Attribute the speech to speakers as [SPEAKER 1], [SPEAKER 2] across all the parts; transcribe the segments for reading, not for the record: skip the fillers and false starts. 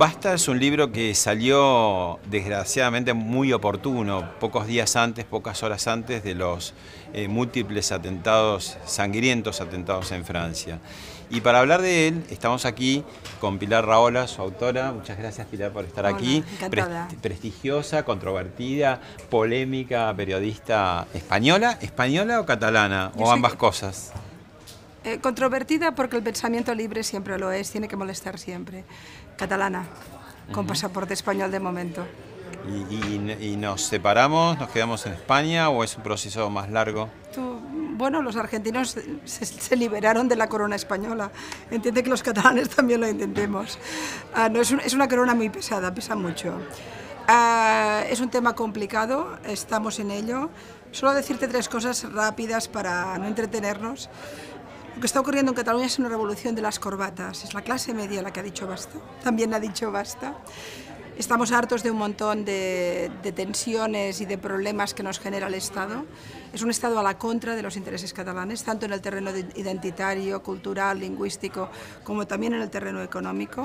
[SPEAKER 1] Basta es un libro que salió desgraciadamente muy oportuno, pocos días antes, pocas horas antes de los múltiples atentados, sangrientos atentados en Francia. Y para hablar de él, estamos aquí con Pilar Rahola, su autora. Muchas gracias, Pilar, por estar aquí.
[SPEAKER 2] Encantada.
[SPEAKER 1] Prestigiosa, controvertida, polémica, periodista española. ¿Española o catalana? ¿O ambas cosas?
[SPEAKER 2] Controvertida porque el pensamiento libre siempre lo es, tiene que molestar siempre. Catalana, con pasaporte español de momento.
[SPEAKER 1] ¿Y nos separamos, nos quedamos en España o es un proceso más largo?
[SPEAKER 2] Bueno, los argentinos se liberaron de la corona española. Entiende que los catalanes también lo intentemos. No, es una corona muy pesada, pesa mucho. Es un tema complicado, estamos en ello. Solo decirte tres cosas rápidas para no entretenernos. Lo que está ocurriendo en Cataluña es una revolución de las corbatas. Es la clase media la que ha dicho basta. También ha dicho basta. Estamos hartos de un montón de tensiones y de problemas que nos genera el Estado. Es un Estado a la contra de los intereses catalanes, tanto en el terreno identitario, cultural, lingüístico, como también en el terreno económico.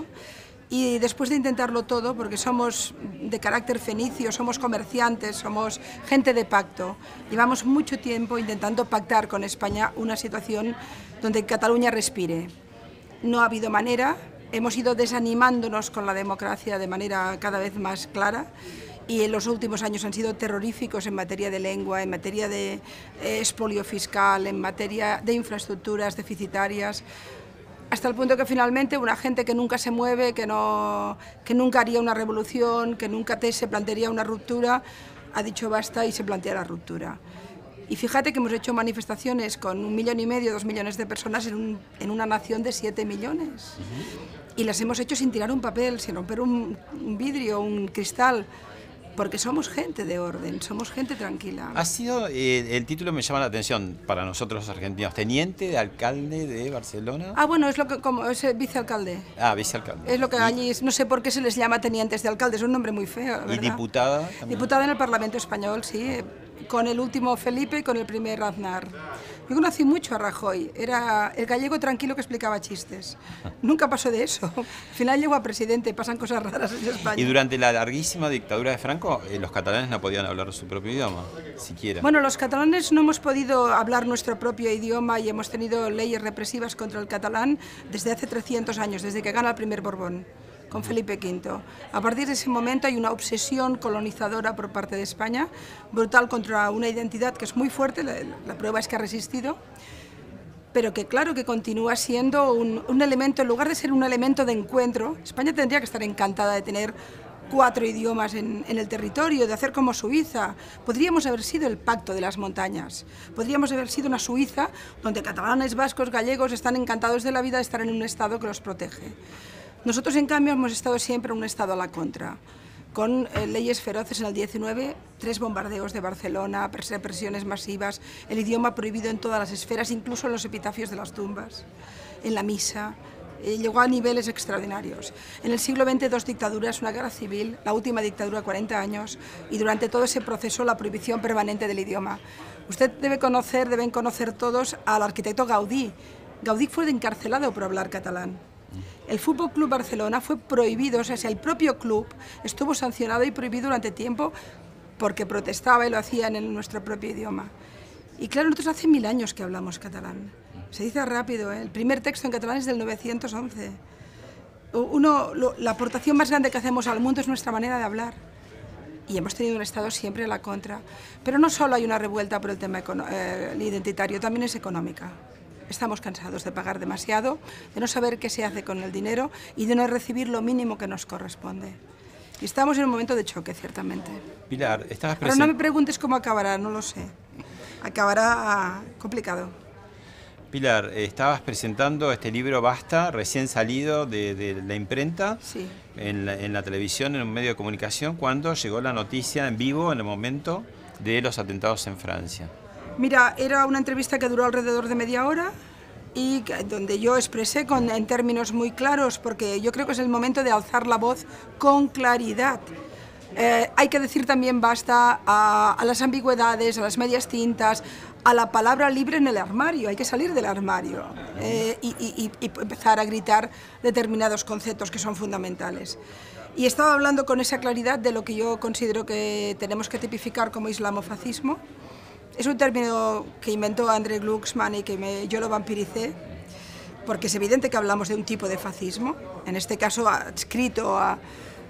[SPEAKER 2] Y después de intentarlo todo, porque somos de carácter fenicio, somos comerciantes, somos gente de pacto, llevamos mucho tiempo intentando pactar con España una situación donde Cataluña respire. No ha habido manera, hemos ido desanimándonos con la democracia de manera cada vez más clara y en los últimos años han sido terroríficos en materia de lengua, en materia de expolio fiscal, en materia de infraestructuras deficitarias, hasta el punto que finalmente una gente que nunca se mueve, que nunca haría una revolución, que nunca se plantearía una ruptura, ha dicho basta y se plantea la ruptura. Y fíjate que hemos hecho manifestaciones con 1,5 millones, 2 millones de personas en una nación de 7 millones. Y las hemos hecho sin tirar un papel, sin romper un vidrio, un cristal, porque somos gente de orden, somos gente tranquila.
[SPEAKER 1] Ha sido, el título me llama la atención para nosotros los argentinos, teniente de alcalde de Barcelona.
[SPEAKER 2] Ah, bueno, es lo que como es vicealcalde.
[SPEAKER 1] Ah, vicealcalde.
[SPEAKER 2] Es lo que allí, no sé por qué se les llama tenientes de alcalde, es un nombre muy feo, ¿verdad?
[SPEAKER 1] ¿Y diputada también?
[SPEAKER 2] Diputada en el Parlamento Español, sí, con el último Felipe y con el primer Aznar. Yo conocí mucho a Rajoy, era el gallego tranquilo que explicaba chistes. Nunca pasó de eso. Al final llegó a presidente, pasan cosas raras en España.
[SPEAKER 1] Y durante la larguísima dictadura de Franco, los catalanes no podían hablar su propio idioma, siquiera.
[SPEAKER 2] Bueno, los catalanes no hemos podido hablar nuestro propio idioma y hemos tenido leyes represivas contra el catalán desde hace 300 años, desde que gana el primer Borbón, con Felipe V. A partir de ese momento hay una obsesión colonizadora por parte de España, brutal contra una identidad que es muy fuerte, la prueba es que ha resistido, pero que claro que continúa siendo un elemento, en lugar de ser un elemento de encuentro, España tendría que estar encantada de tener 4 idiomas en el territorio, de hacer como Suiza. Podríamos haber sido el pacto de las montañas, podríamos haber sido una Suiza donde catalanes, vascos, gallegos están encantados de la vida de estar en un Estado que los protege. Nosotros, en cambio, hemos estado siempre en un Estado a la contra, con leyes feroces en el 19, 3 bombardeos de Barcelona, represiones masivas, el idioma prohibido en todas las esferas, incluso en los epitafios de las tumbas, en la misa. Llegó a niveles extraordinarios. En el siglo XX 2 dictaduras, una guerra civil, la última dictadura 40 años y durante todo ese proceso la prohibición permanente del idioma. Usted deben conocer todos al arquitecto Gaudí. Gaudí fue encarcelado por hablar catalán. El Fútbol Club Barcelona fue prohibido, o sea, el propio club estuvo sancionado y prohibido durante tiempo porque protestaba y lo hacían en nuestro propio idioma. Y claro, nosotros hace 1000 años que hablamos catalán. Se dice rápido, ¿eh? El primer texto en catalán es del 911. La aportación más grande que hacemos al mundo es nuestra manera de hablar. Y hemos tenido un Estado siempre a la contra. Pero no solo hay una revuelta por el tema identitario, también es económica. Estamos cansados de pagar demasiado, de no saber qué se hace con el dinero y de no recibir lo mínimo que nos corresponde. Y estamos en un momento de choque, ciertamente.
[SPEAKER 1] Pilar, estabas
[SPEAKER 2] presente. Pero no me preguntes cómo acabará, no lo sé. Acabará complicado.
[SPEAKER 1] Pilar, estabas presentando este libro Basta, recién salido de la imprenta,
[SPEAKER 2] sí,
[SPEAKER 1] en la televisión, en un medio de comunicación, cuando llegó la noticia en vivo, en el momento de los atentados en Francia.
[SPEAKER 2] Mira, era una entrevista que duró alrededor de media hora y donde yo expresé en términos muy claros, porque yo creo que es el momento de alzar la voz con claridad. Hay que decir también basta a las ambigüedades, a las medias tintas, a la palabra libre en el armario, hay que salir del armario y empezar a gritar determinados conceptos que son fundamentales. Y estaba hablando con esa claridad de lo que yo considero que tenemos que tipificar como islamofascismo. Es un término que inventó André Glucksmann y que yo lo vampiricé, porque es evidente que hablamos de un tipo de fascismo, en este caso adscrito a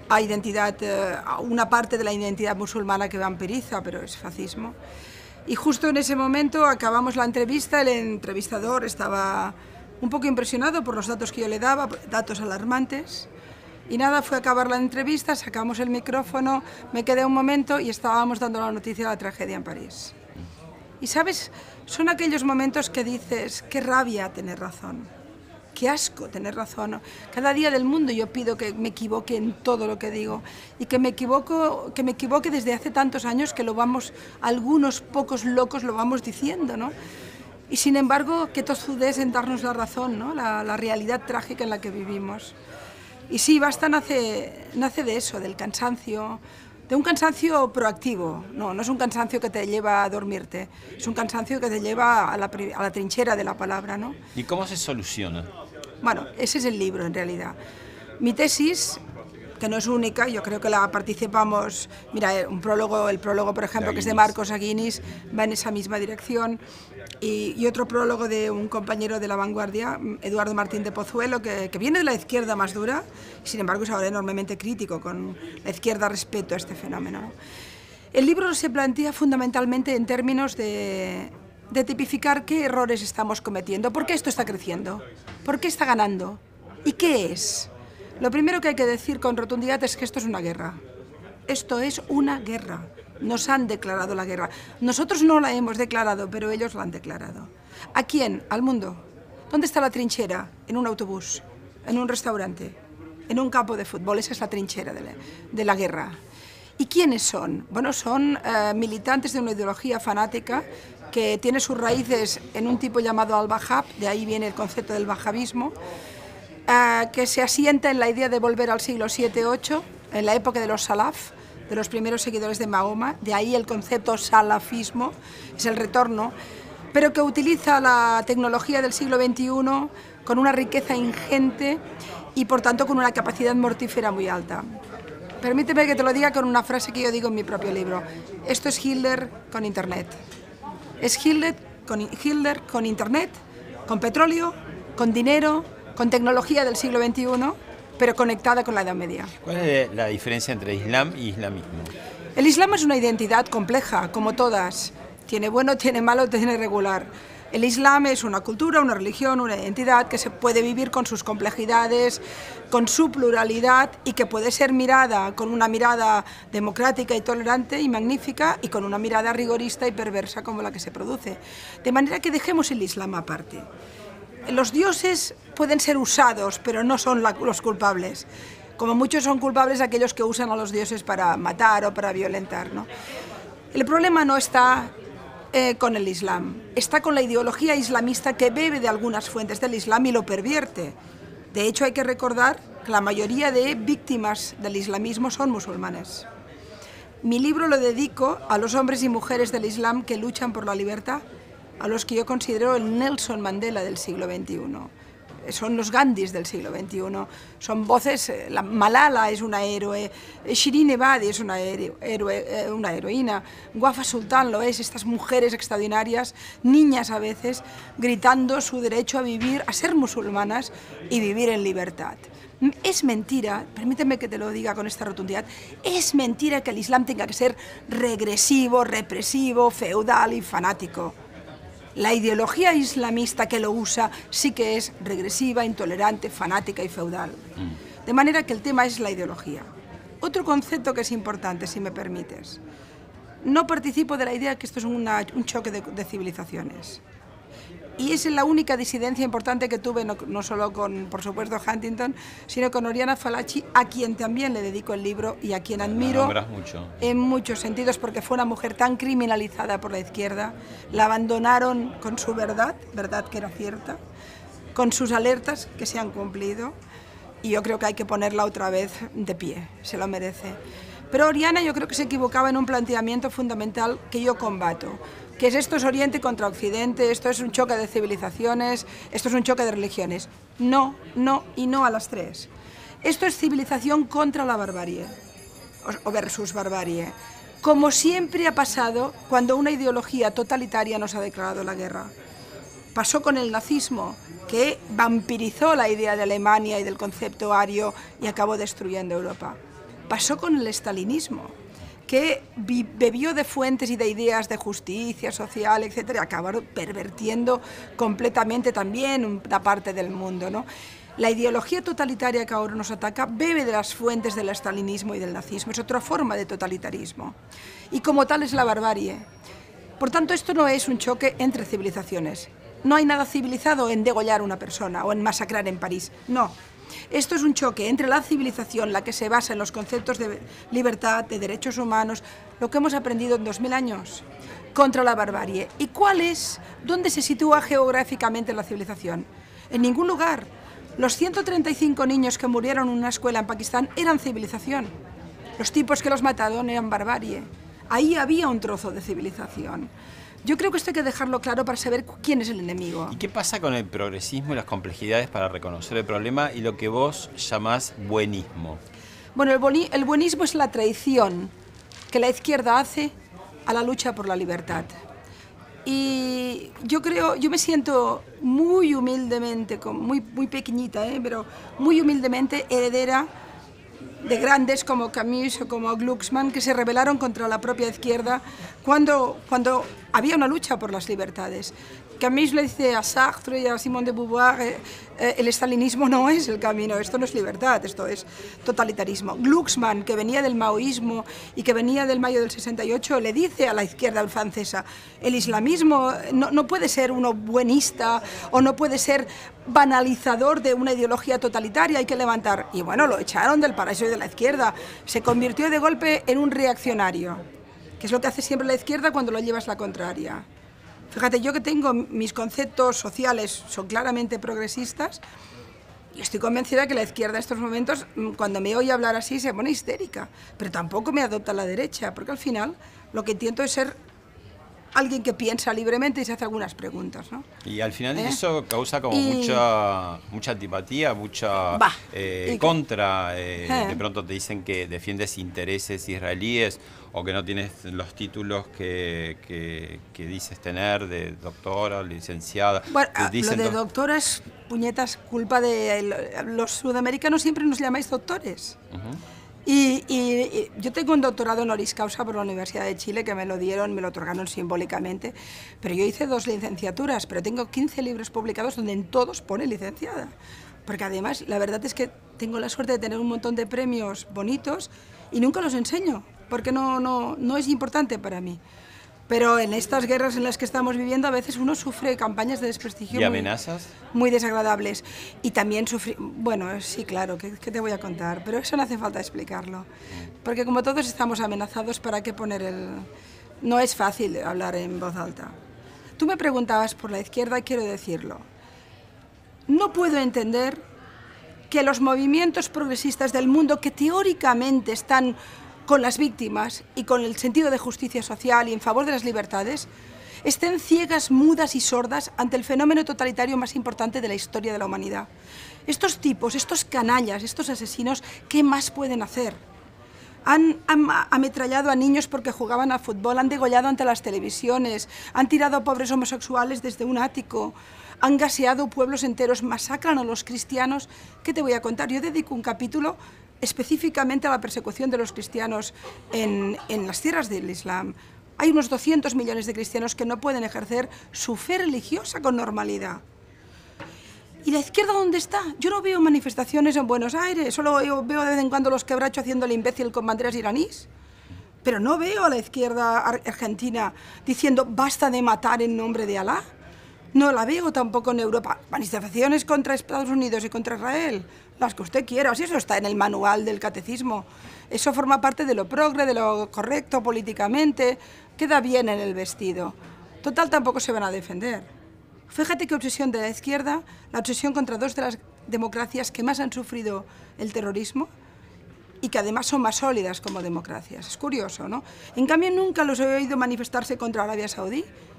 [SPEAKER 2] una parte de la identidad musulmana que vampiriza, pero es fascismo. Y justo en ese momento acabamos la entrevista, el entrevistador estaba un poco impresionado por los datos que yo le daba, datos alarmantes, y nada, fue a acabar la entrevista, sacamos el micrófono, me quedé un momento y estábamos dando la noticia de la tragedia en París. Y sabes, son aquellos momentos que dices, qué rabia tener razón. Qué asco tener razón. Cada día del mundo yo pido que me equivoque en todo lo que digo y que me equivoque desde hace tantos años que lo vamos, algunos pocos locos lo vamos diciendo, ¿no? Y sin embargo, qué tozudez en darnos la razón, ¿no? La realidad trágica en la que vivimos. Y sí, Basta nace de eso, del cansancio, de un cansancio proactivo. No es un cansancio que te lleva a dormirte, es un cansancio que te lleva a la trinchera de la palabra, ¿no?
[SPEAKER 1] ¿Y cómo se soluciona?
[SPEAKER 2] Bueno, ese es el libro en realidad. Mi tesis, que no es única, yo creo que la participamos, mira, el prólogo por ejemplo, que es de Marcos Aguinis, va en esa misma dirección, y otro prólogo de un compañero de La Vanguardia, Eduardo Martín de Pozuelo, que viene de la izquierda más dura, y sin embargo es ahora enormemente crítico con la izquierda respecto a este fenómeno, ¿no? El libro se plantea fundamentalmente en términos de tipificar qué errores estamos cometiendo, por qué esto está creciendo, por qué está ganando y qué es. Lo primero que hay que decir con rotundidad es que esto es una guerra. Esto es una guerra. Nos han declarado la guerra. Nosotros no la hemos declarado, pero ellos la han declarado. ¿A quién? Al mundo. ¿Dónde está la trinchera? En un autobús, en un restaurante, en un campo de fútbol. Esa es la trinchera de la guerra. ¿Y quiénes son? Bueno, son militantes de una ideología fanática que tiene sus raíces en un tipo llamado al-Wahhab, de ahí viene el concepto del wahhabismo, que se asienta en la idea de volver al siglo VII-VIII, en la época de los salaf, de los primeros seguidores de Mahoma, de ahí el concepto salafismo, es el retorno, pero que utiliza la tecnología del siglo XXI con una riqueza ingente y por tanto con una capacidad mortífera muy alta. Permíteme que te lo diga con una frase que yo digo en mi propio libro. Esto es Hitler con Internet. Es Hitler con Internet, con petróleo, con dinero, con tecnología del siglo XXI, pero conectada con la Edad Media.
[SPEAKER 1] ¿Cuál es la diferencia entre Islam y islamismo?
[SPEAKER 2] El Islam es una identidad compleja, como todas. Tiene bueno, tiene malo, tiene regular. El Islam es una cultura, una religión, una identidad que se puede vivir con sus complejidades, con su pluralidad y que puede ser mirada con una mirada democrática y tolerante y magnífica y con una mirada rigorista y perversa como la que se produce. De manera que dejemos el Islam aparte. Los dioses pueden ser usados, pero no son los culpables. Como muchos son culpables aquellos que usan a los dioses para matar o para violentar, ¿no? El problema no está con el Islam, está con la ideología islamista que bebe de algunas fuentes del Islam y lo pervierte. De hecho, hay que recordar que la mayoría de víctimas del islamismo son musulmanes. Mi libro lo dedico a los hombres y mujeres del Islam que luchan por la libertad, a los que yo considero el Nelson Mandela del siglo XXI. Son los Gandhis del siglo XXI, son voces, Malala es una héroe, Shirin Ebadi es una heroína, Wafa Sultán lo es, estas mujeres extraordinarias, niñas a veces, gritando su derecho a vivir, a ser musulmanas y vivir en libertad. Es mentira, permíteme que te lo diga con esta rotundidad, es mentira que el Islam tenga que ser regresivo, represivo, feudal y fanático. La ideología islamista que lo usa sí que es regresiva, intolerante, fanática y feudal. De manera que el tema es la ideología. Otro concepto que es importante, si me permites. No participo de la idea que esto es un choque de civilizaciones. Y es la única disidencia importante que tuve, no solo con, por supuesto, Huntington, sino con Oriana Fallaci, a quien también le dedico el libro y a quien admiro en muchos sentidos, porque fue una mujer tan criminalizada por la izquierda, la abandonaron con su verdad que era cierta, con sus alertas que se han cumplido, y yo creo que hay que ponerla otra vez de pie, se lo merece. Pero Oriana yo creo que se equivocaba en un planteamiento fundamental que yo combato. que esto es Oriente contra Occidente, esto es un choque de civilizaciones, esto es un choque de religiones. No, no y no a las tres. Esto es civilización contra la barbarie, o versus barbarie, como siempre ha pasado cuando una ideología totalitaria nos ha declarado la guerra. Pasó con el nazismo, que vampirizó la idea de Alemania y del concepto ario y acabó destruyendo Europa. Pasó con el estalinismo, que bebió de fuentes y de ideas de justicia social, etc., y acabaron pervirtiendo completamente también una parte del mundo, ¿no? La ideología totalitaria que ahora nos ataca bebe de las fuentes del estalinismo y del nazismo, es otra forma de totalitarismo, y como tal es la barbarie. Por tanto, esto no es un choque entre civilizaciones. No hay nada civilizado en degollar a una persona o en masacrar en París, no. Esto es un choque entre la civilización, la que se basa en los conceptos de libertad, de derechos humanos, lo que hemos aprendido en 2000 años, contra la barbarie. ¿Y cuál es? ¿Dónde se sitúa geográficamente la civilización? En ningún lugar. Los 135 niños que murieron en una escuela en Pakistán eran civilización. Los tipos que los mataron eran barbarie. Ahí había un trozo de civilización. Yo creo que esto hay que dejarlo claro para saber quién es el enemigo.
[SPEAKER 1] ¿Y qué pasa con el progresismo y las complejidades para reconocer el problema y lo que vos llamás buenismo?
[SPEAKER 2] Bueno, el buenismo es la traición que la izquierda hace a la lucha por la libertad. Y yo me siento muy humildemente, muy pequeñita, pero muy humildemente heredera de grandes como Camus o como Glucksmann, que se rebelaron contra la propia izquierda cuando había una lucha por las libertades. Camus le dice a Sartre y a Simone de Beauvoir, el estalinismo no es el camino, esto no es libertad, esto es totalitarismo. Glucksmann, que venía del maoísmo y que venía del mayo del 68, le dice a la izquierda francesa, el islamismo no puede ser uno buenista o no puede ser banalizador de una ideología totalitaria, hay que levantar. Y bueno, lo echaron del paraíso de la izquierda, se convirtió de golpe en un reaccionario, que es lo que hace siempre la izquierda cuando lo llevas la contraria. Fíjate, yo que tengo mis conceptos sociales, son claramente progresistas, y estoy convencida que la izquierda en estos momentos, cuando me oye hablar así, se pone histérica, pero tampoco me adopta la derecha, porque al final lo que intento es ser alguien que piensa libremente y se hace algunas preguntas, ¿no?
[SPEAKER 1] Y al final eso causa como mucha antipatía, mucha contra. De pronto te dicen que defiendes intereses israelíes o que no tienes los títulos que dices tener de doctora, licenciada.
[SPEAKER 2] Bueno, lo de doctora es, puñetas, culpa de los sudamericanos, siempre nos llamáis doctores. Y yo tengo un doctorado honoris causa por la Universidad de Chile, que me lo dieron, me lo otorgaron simbólicamente, pero yo hice 2 licenciaturas, pero tengo 15 libros publicados donde en todos pone licenciada. Porque además, la verdad es que tengo la suerte de tener un montón de premios bonitos y nunca los enseño, porque no es importante para mí. Pero en estas guerras en las que estamos viviendo, a veces uno sufre campañas de desprestigio.
[SPEAKER 1] ¿Y amenazas?
[SPEAKER 2] Muy desagradables. Y también sufrí... Bueno, sí, claro, ¿qué te voy a contar? Pero eso no hace falta explicarlo. Porque como todos estamos amenazados, ¿para qué poner el...? No es fácil hablar en voz alta. Tú me preguntabas por la izquierda y quiero decirlo. No puedo entender que los movimientos progresistas del mundo, que teóricamente están con las víctimas y con el sentido de justicia social y en favor de las libertades, estén ciegas, mudas y sordas ante el fenómeno totalitario más importante de la historia de la humanidad. Estos tipos, estos canallas, estos asesinos, ¿qué más pueden hacer? Han ametrallado a niños porque jugaban a fútbol, han degollado ante las televisiones, han tirado a pobres homosexuales desde un ático, han gaseado pueblos enteros, masacran a los cristianos. ¿Qué te voy a contar? Yo dedico un capítulo específicamente a la persecución de los cristianos en las tierras del Islam. Hay unos 200 millones de cristianos que no pueden ejercer su fe religiosa con normalidad. ¿Y la izquierda dónde está? Yo no veo manifestaciones en Buenos Aires, solo veo de vez en cuando los quebrachos haciendo el imbécil con banderas iraníes. Pero no veo a la izquierda argentina diciendo basta de matar en nombre de Alá. No la veo tampoco en Europa. Manifestaciones contra Estados Unidos y contra Israel, las que usted quiera, si eso está en el manual del catecismo. Eso forma parte de lo progre, de lo correcto políticamente, queda bien en el vestido. Total, tampoco se van a defender. Fíjate qué obsesión de la izquierda, la obsesión contra 2 de las democracias que más han sufrido el terrorismo y que además son más sólidas como democracias. Es curioso, ¿no? En cambio, nunca los he oído manifestarse contra Arabia Saudí,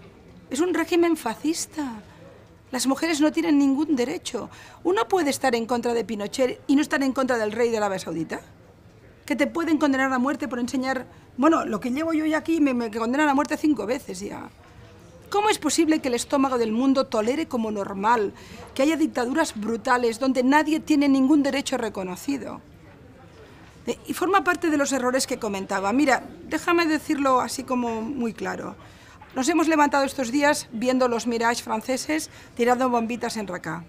[SPEAKER 2] Es un régimen fascista. Las mujeres no tienen ningún derecho. Uno puede estar en contra de Pinochet y no estar en contra del rey de Arabia Saudita. Que te pueden condenar a muerte por enseñar... Bueno, lo que llevo yo ya aquí me condenan a muerte 5 veces ya. ¿Cómo es posible que el estómago del mundo tolere como normal que haya dictaduras brutales donde nadie tiene ningún derecho reconocido? Y forma parte de los errores que comentaba. Mira, déjame decirlo así como muy claro. Nos hemos levantado estos días viendo los Mirage franceses tirando bombitas en Raqqa.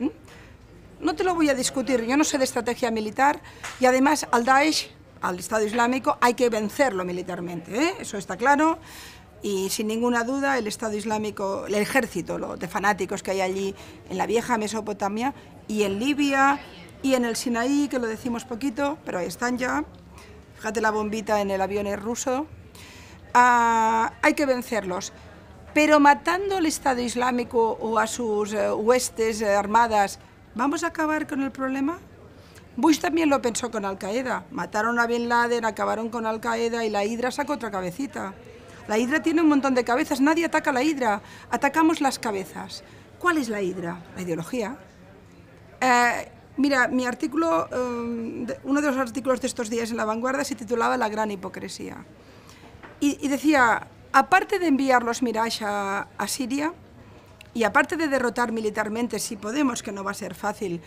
[SPEAKER 2] No te lo voy a discutir, yo no sé de estrategia militar y además al Daesh, al Estado Islámico, hay que vencerlo militarmente, ¿eh? Eso está claro. Y sin ninguna duda el Estado Islámico, el ejército de fanáticos que hay allí en la vieja Mesopotamia y en Libia y en el Sinaí, que lo decimos poquito, pero ahí están ya. Fíjate la bombita en el avión ruso. Hay que vencerlos. Pero matando al Estado Islámico o a sus huestes armadas, ¿vamos a acabar con el problema? Bush también lo pensó con Al-Qaeda. Mataron a Bin Laden, acabaron con Al-Qaeda y la Hidra sacó otra cabecita. La Hidra tiene un montón de cabezas, nadie ataca a la Hidra, atacamos las cabezas. ¿Cuál es la Hidra? La ideología. Mira, mi artículo, uno de los artículos de estos días en La Vanguardia se titulaba La gran hipocresía. Y decía, aparte de enviar los Mirage a Siria, y aparte de derrotar militarmente, si podemos, que no va a ser fácil,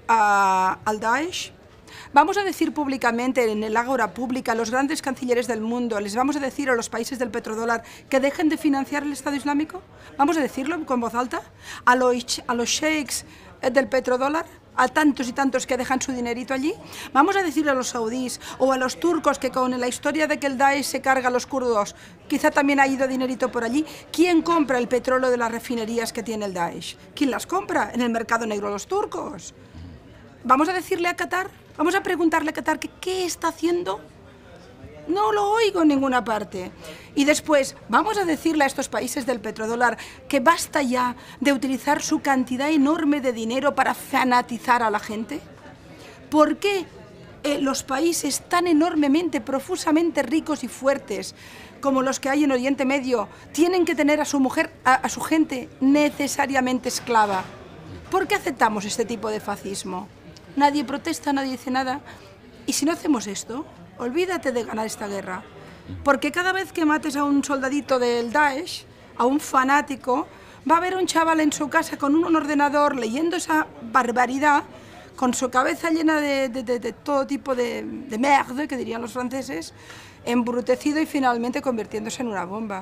[SPEAKER 2] al Daesh, vamos a decir públicamente, en el ágora pública, a los grandes cancilleres del mundo, les vamos a decir a los países del petrodólar que dejen de financiar el Estado Islámico. ¿Vamos a decirlo con voz alta? ¿A los sheiks del petrodólar? ¿A tantos y tantos que dejan su dinerito allí? ¿Vamos a decirle a los saudíes o a los turcos que con la historia de que el Daesh se carga a los kurdos, quizá también ha ido dinerito por allí? ¿Quién compra el petróleo de las refinerías que tiene el Daesh? ¿Quién las compra? En el mercado negro los turcos. ¿Vamos a decirle a Qatar? ¿Vamos a preguntarle a Qatar que qué está haciendo? No lo oigo en ninguna parte. Y después, ¿vamos a decirle a estos países del petrodólar que basta ya de utilizar su cantidad enorme de dinero para fanatizar a la gente? ¿Por qué los países tan enormemente, profusamente ricos y fuertes como los que hay en Oriente Medio tienen que tener a su mujer, a su gente necesariamente esclava? ¿Por qué aceptamos este tipo de fascismo? Nadie protesta, nadie dice nada. Y si no hacemos esto, olvídate de ganar esta guerra. Porque cada vez que mates a un soldadito del Daesh, a un fanático, va a haber un chaval en su casa con un ordenador leyendo esa barbaridad, con su cabeza llena de todo tipo de merde, que dirían los franceses, embrutecido y finalmente convirtiéndose en una bomba.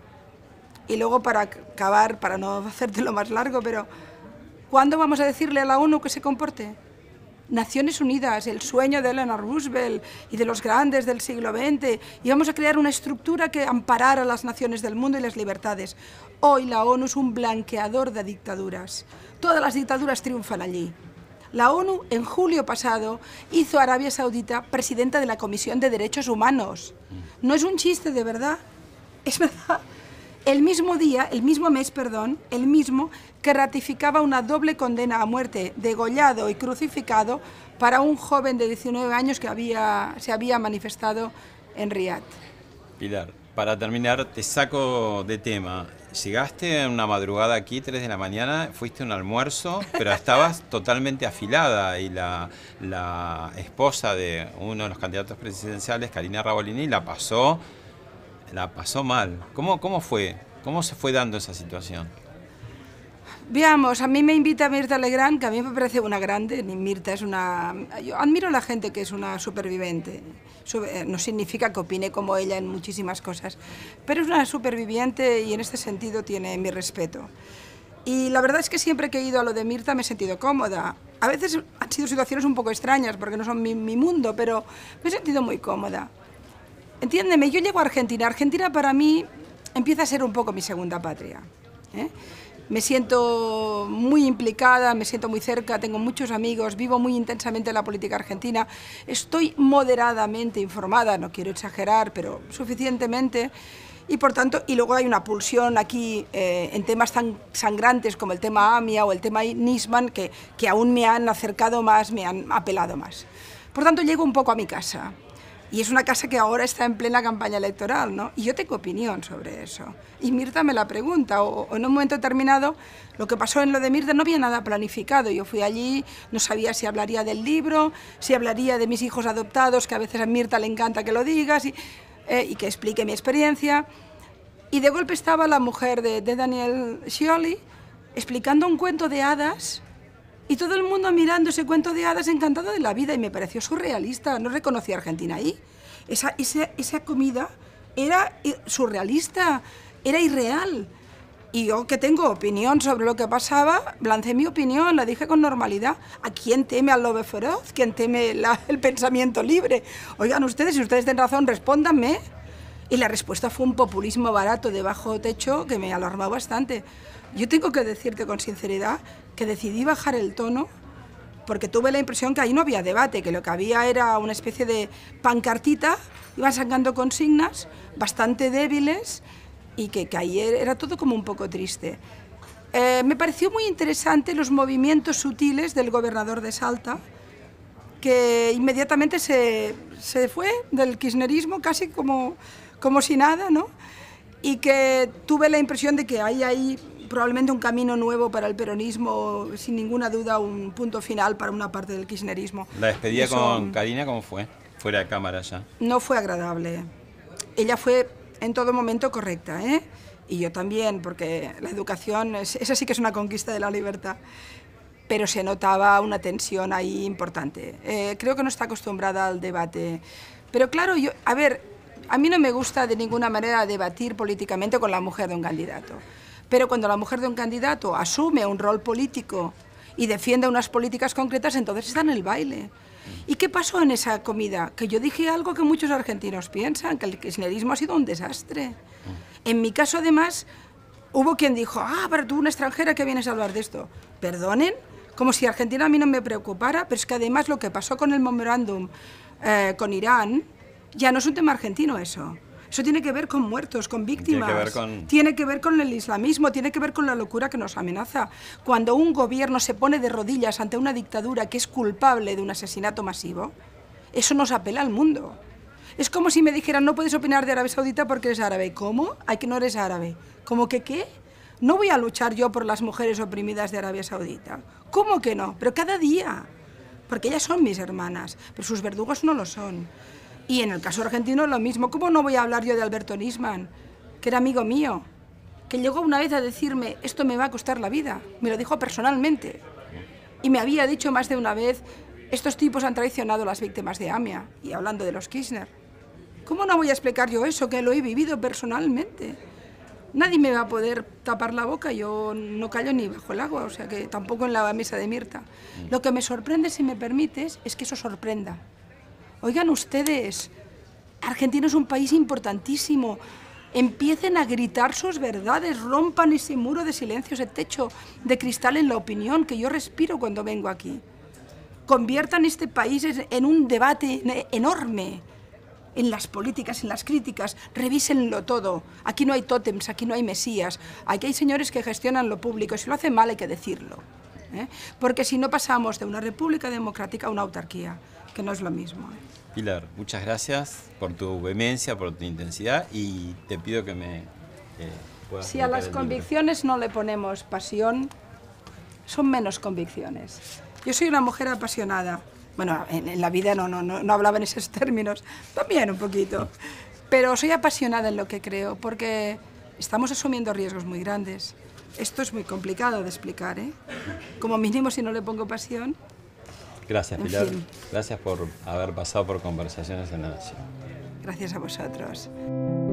[SPEAKER 2] Y luego, para acabar, para no hacértelo más largo, pero ¿cuándo vamos a decirle a la ONU que se comporte? Naciones Unidas, el sueño de Eleanor Roosevelt y de los grandes del siglo XX, y vamos a crear una estructura que amparara a las naciones del mundo y las libertades. Hoy la ONU es un blanqueador de dictaduras. Todas las dictaduras triunfan allí. La ONU, en julio pasado, hizo a Arabia Saudita presidenta de la Comisión de Derechos Humanos. No es un chiste, de verdad, es verdad. El mismo mes, el mismo que ratificaba una doble condena a muerte, degollado y crucificado, para un joven de 19 años que se había manifestado en Riad.
[SPEAKER 1] Pilar, para terminar, te saco de tema. Llegaste en una madrugada aquí, 3 de la mañana, fuiste a un almuerzo, pero estabas totalmente afilada y la esposa de uno de los candidatos presidenciales, Karina Rabolini, la pasó mal. ¿Cómo fue? ¿Cómo se fue dando esa situación?
[SPEAKER 2] Veamos, a mí me invita Mirta Legrand, que a mí me parece una grande. Mirta es una... Yo admiro a la gente que es una superviviente. No significa que opine como ella en muchísimas cosas, pero es una superviviente y en este sentido tiene mi respeto. Y la verdad es que siempre que he ido a lo de Mirta me he sentido cómoda. A veces han sido situaciones un poco extrañas porque no son mi mundo, pero me he sentido muy cómoda. Entiéndeme, yo llego a Argentina. Argentina para mí empieza a ser un poco mi segunda patria, ¿eh? Me siento muy implicada, me siento muy cerca, tengo muchos amigos, vivo muy intensamente la política argentina, estoy moderadamente informada, no quiero exagerar, pero suficientemente, y por tanto, y luego hay una pulsión aquí en temas tan sangrantes como el tema AMIA o el tema Nisman que aún me han acercado más, me han apelado más. Por tanto, llego un poco a mi casa. Y es una casa que ahora está en plena campaña electoral, ¿no? Y yo tengo opinión sobre eso. Y Mirta me la pregunta, o en un momento determinado, lo que pasó en lo de Mirta no había nada planificado. Yo fui allí, no sabía si hablaría del libro, si hablaría de mis hijos adoptados, que a veces a Mirta le encanta que lo digas, y que explique mi experiencia. Y de golpe estaba la mujer de Daniel Scioli explicando un cuento de hadas, y todo el mundo mirando ese cuento de hadas encantado de la vida, y me pareció surrealista. No reconocí a Argentina ahí. Esa comida era surrealista, era irreal. Y yo, que tengo opinión sobre lo que pasaba, lancé mi opinión, la dije con normalidad. ¿A quién teme al lobo feroz? ¿Quién teme el pensamiento libre? Oigan ustedes, si ustedes tienen razón, respóndanme. Y la respuesta fue un populismo barato de bajo techo que me alarmó bastante. Yo tengo que decirte con sinceridad que decidí bajar el tono porque tuve la impresión que ahí no había debate, que lo que había era una especie de pancartita, iban sacando consignas bastante débiles y que ahí era todo como un poco triste. Me pareció muy interesante los movimientos sutiles del gobernador de Salta, que inmediatamente se fue del kirchnerismo casi como si nada, ¿no? Y que tuve la impresión de que hay ahí probablemente un camino nuevo para el peronismo, sin ninguna duda un punto final para una parte del kirchnerismo.
[SPEAKER 1] ¿La despedida con Karina cómo fue? Fuera de cámara ya.
[SPEAKER 2] No fue agradable. Ella fue en todo momento correcta, ¿eh? Y yo también, porque la educación, esa sí que es una conquista de la libertad. Pero se notaba una tensión ahí importante. Creo que no está acostumbrada al debate. Pero claro, a mí no me gusta de ninguna manera debatir políticamente con la mujer de un candidato. Pero cuando la mujer de un candidato asume un rol político y defiende unas políticas concretas, entonces está en el baile. ¿Y qué pasó en esa comida? Que yo dije algo que muchos argentinos piensan, que el kirchnerismo ha sido un desastre. En mi caso, además, hubo quien dijo, pero tú, una extranjera, ¿qué vienes a hablar de esto? ¿Perdonen? Como si Argentina a mí no me preocupara, pero es que además lo que pasó con el memorándum con Irán, ya no es un tema argentino eso. Eso tiene que ver con muertos, con víctimas, tiene que ver con el islamismo, tiene que ver con la locura que nos amenaza. Cuando un gobierno se pone de rodillas ante una dictadura que es culpable de un asesinato masivo, eso nos apela al mundo. Es como si me dijeran, no puedes opinar de Arabia Saudita porque eres árabe. ¿Cómo? Ay, que no eres árabe. ¿Cómo que qué? No voy a luchar yo por las mujeres oprimidas de Arabia Saudita. ¿Cómo que no? Pero cada día. Porque ellas son mis hermanas, pero sus verdugos no lo son. Y en el caso argentino lo mismo. ¿Cómo no voy a hablar yo de Alberto Nisman, que era amigo mío, que llegó una vez a decirme, esto me va a costar la vida? Me lo dijo personalmente. Y me había dicho más de una vez, estos tipos han traicionado a las víctimas de AMIA, y hablando de los Kirchner. ¿Cómo no voy a explicar yo eso, que lo he vivido personalmente? Nadie me va a poder tapar la boca, yo no callo ni bajo el agua, o sea que tampoco en la mesa de Mirta. Lo que me sorprende, si me permites, es que eso sorprenda. Oigan ustedes, Argentina es un país importantísimo. Empiecen a gritar sus verdades, rompan ese muro de silencio, ese techo de cristal en la opinión que yo respiro cuando vengo aquí. Conviertan este país en un debate enorme, en las políticas, en las críticas, revísenlo todo. Aquí no hay tótems, aquí no hay mesías, aquí hay señores que gestionan lo público, y si lo hacen mal hay que decirlo. Porque si no pasamos de una república democrática a una autarquía, que no es lo mismo.
[SPEAKER 1] Pilar, muchas gracias por tu vehemencia, por tu intensidad, y te pido que me puedas...
[SPEAKER 2] Si a las convicciones no le ponemos pasión, son menos convicciones. Yo soy una mujer apasionada. Bueno, en la vida no hablaba en esos términos, también un poquito. Pero soy apasionada en lo que creo, porque estamos asumiendo riesgos muy grandes. Esto es muy complicado de explicar, ¿eh? Como mínimo, si no le pongo pasión.
[SPEAKER 1] Gracias, Pilar. Gracias por haber pasado por Conversaciones en la Nación.
[SPEAKER 2] Gracias a vosotros.